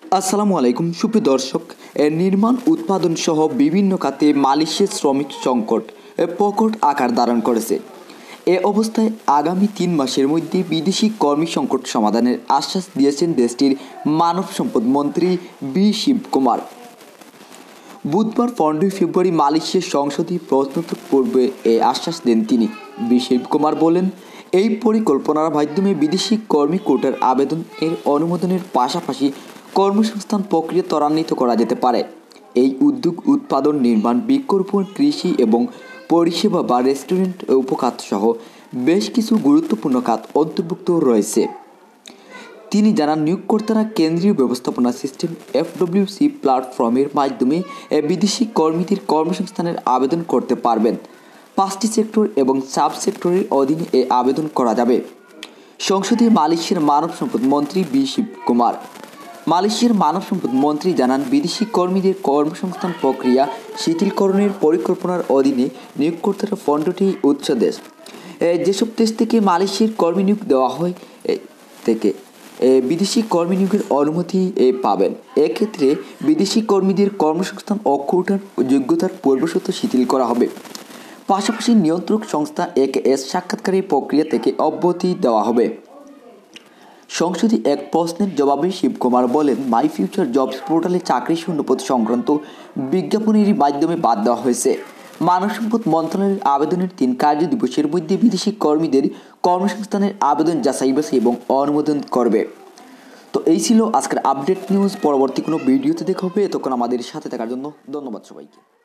আসসালামু আলাইকুম সুপ্রিয় দর্শক। নির্মাণ উৎপাদন সহ বিভিন্ন খাতে মালয়েশিয়ার শ্রমিক সংকট প্রকট আকার ধারণ করেছে। এ অবস্থায় আগামী 3 মাসের মধ্যে বিদেশি কর্মী সংকট সমাধানের আশ্বাস দিয়েছেন দেশটির মানব সম্পদ মন্ত্রী বি শিবকুমার। বুধবার 15 ফেব্রুয়ারি মালয়েশিয়ার সংসদে প্রশ্নোত্তর পর্বে এই আশ্বাস দেন তিনি। বি শিবকুমার বলেন, এই পরিকল্পনার মাধ্যমে বিদেশি কর্মী কোটার আবেদনের অনুমোদনের পাশাপাশি কর্মসংস্থান প্রক্রিয়া ত্বরান্বিত করা যেতে পারে। এই উদ্যোগ উৎপাদন, নির্মাণ, বৃক্ষরোপণ, কৃষি এবং পরিষেবা বা রেস্টুরেন্ট উপখাত সহ বেশ কিছু গুরুত্বপূর্ণ খাত অন্তর্ভুক্ত রয়েছে। তিনি জানান, নিয়োগকর্তারা কেন্দ্রীয় ব্যবস্থাপনা সিস্টেম FWC প্ল্যাটফর্মের মাধ্যমে বিদেশি কর্মীদের কর্মসংস্থানের আবেদন করতে পারবেন। 5টি সেক্টর এবং সাব সেক্টরের অধীনে এ আবেদন করা যাবে। সংসদে মালয়েশিয়ার মানব সম্পদ মন্ত্রী বি শিবকুমার। মালয়েশিয়ার মানব সম্পদ মন্ত্রী জানান, বিদেশি কর্মীদের কর্মসংস্থান প্রক্রিয়া শিথিলকরণের পরিকল্পনার অধীনে নিয়োগকর্তারা ফন্ডটি উৎস দেশ। যেসব দেশ থেকে মালয়েশিয়ার কর্মী নিয়োগ দেওয়া হয় থেকে বিদেশি কর্মী নিয়োগের অনুমতি পাবেন। এক্ষেত্রে বিদেশি কর্মীদের কর্মসংস্থান অক্ষরটার যোগ্যতার পূর্বশর্ত শিথিল করা হবে। পাশাপাশি নিয়ন্ত্রক সংস্থা AKS সাক্ষাৎকারের প্রক্রিয়া থেকে অব্যাহতি দেওয়া হবে। সংসদে এক প্রশ্নের জবাবে শিবকুমার বলেন, মাই ফিউচার জবস পোর্টালে চাকরি শূন্যপদ সংক্রান্ত বিজ্ঞাপনের মাধ্যমে বাদ দেওয়া হয়েছে। মানব সম্পদ মন্ত্রণালয়ের আবেদনের 3 কার্য দিবসের মধ্যে বিদেশি কর্মীদের কর্মসংস্থানের আবেদন যাচাই বাছাই এবং অনুমোদন করবে। তো এই ছিল আজকের আপডেট নিউজ। পরবর্তী কোনো ভিডিওতে দেখা হবে। এতক্ষণ আমাদের সাথে থাকার জন্য ধন্যবাদ সবাইকে।